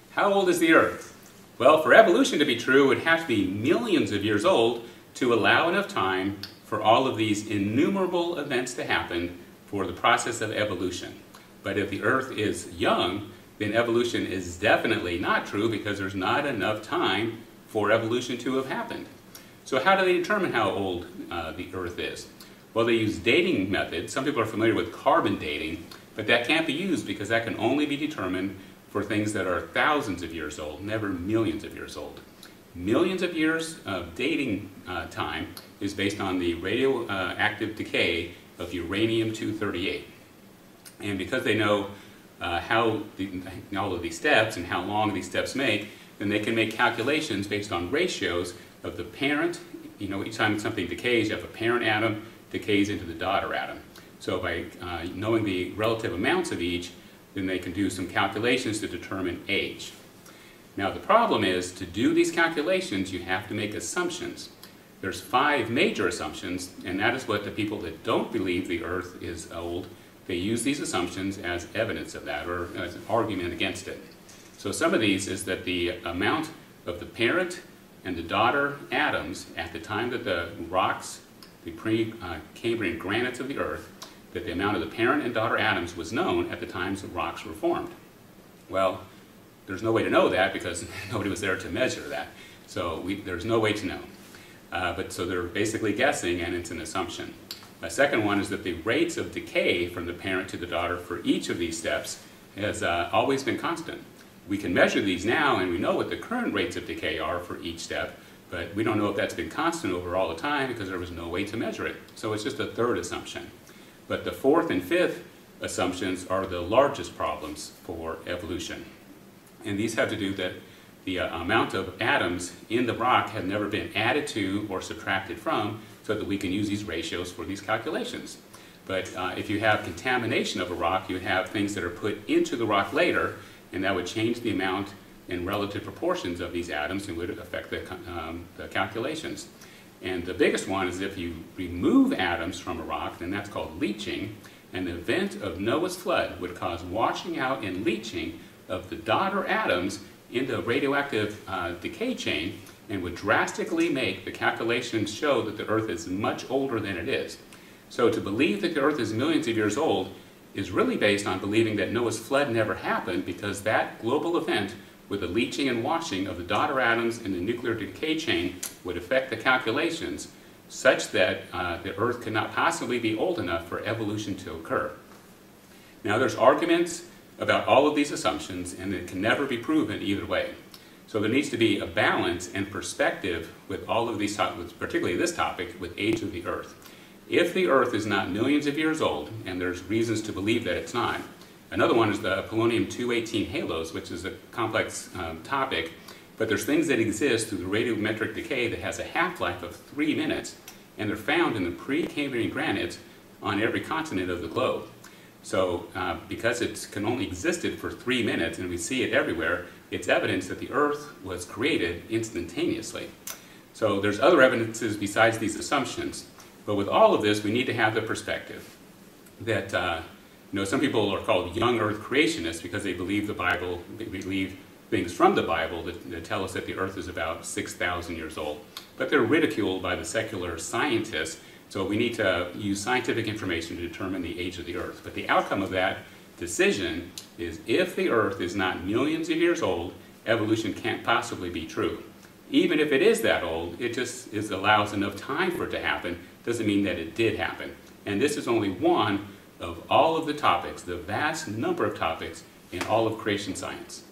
How old is the Earth? Well, for evolution to be true, it would have to be millions of years old to allow enough time for all of these innumerable events to happen for the process of evolution. But if the Earth is young, then evolution is definitely not true because there's not enough time for evolution to have happened. So how do they determine how old the Earth is? Well, they use dating methods. Some people are familiar with carbon dating, but that can't be used because that can only be determined for things that are thousands of years old, never millions of years old. Millions of years of dating time is based on the radioactive decay of uranium-238. And because they know all of these steps and how long these steps make, then they can make calculations based on ratios of the parent. Each time something decays, you have a parent atom decays into the daughter atom. So by knowing the relative amounts of each, then they can do some calculations to determine age. Now the problem is, to do these calculations, you have to make assumptions. There's 5 major assumptions, and that is what the people that don't believe the Earth is old, they use these assumptions as evidence of that, or as an argument against it. So some of these is that the amount of the parent and the daughter atoms at the time that the rocks, the pre-Cambrian granites of the Earth, that the amount of the parent and daughter atoms was known at the times the rocks were formed. Well, there's no way to know that because nobody was there to measure that. So there's no way to know. So they're basically guessing, and it's an assumption. A second one is that the rates of decay from the parent to the daughter for each of these steps has always been constant. We can measure these now, and we know what the current rates of decay are for each step, but we don't know if that's been constant over all the time because there was no way to measure it. So it's just a third assumption. But the fourth and fifth assumptions are the largest problems for evolution. And these have to do that the amount of atoms in the rock have never been added to or subtracted from, so that we can use these ratios for these calculations. But if you have contamination of a rock, you have things that are put into the rock later, and that would change the amount and relative proportions of these atoms and would affect the calculations. And the biggest one is if you remove atoms from a rock, then that's called leaching. An event of Noah's flood would cause washing out and leaching of the daughter atoms into a radioactive decay chain, and would drastically make the calculations show that the Earth is much older than it is. So to believe that the Earth is millions of years old is really based on believing that Noah's flood never happened, because that global event with the leaching and washing of the daughter atoms in the nuclear decay chain would affect the calculations such that the Earth could not possibly be old enough for evolution to occur. Now there's arguments about all of these assumptions, and it can never be proven either way. So there needs to be a balance and perspective with all of these topics, particularly this topic with age of the Earth. If the Earth is not millions of years old, and there's reasons to believe that it's not, another one is the polonium-218 halos, which is a complex topic, but there's things that exist through the radiometric decay that has a half-life of 3 minutes, and they're found in the pre-Cambrian granites on every continent of the globe. So because it can only existed for 3 minutes, and we see it everywhere, it's evidence that the Earth was created instantaneously. So there's other evidences besides these assumptions, but with all of this we need to have the perspective that some people are called young Earth creationists because they believe the Bible, they believe things from the Bible that tell us that the Earth is about 6,000 years old. But they're ridiculed by the secular scientists, so we need to use scientific information to determine the age of the Earth. But the outcome of that decision is, if the Earth is not millions of years old, evolution can't possibly be true. Even if it is that old, it just allows enough time for it to happen. Doesn't mean that it did happen. And this is only one of all of the topics, the vast number of topics in all of creation science.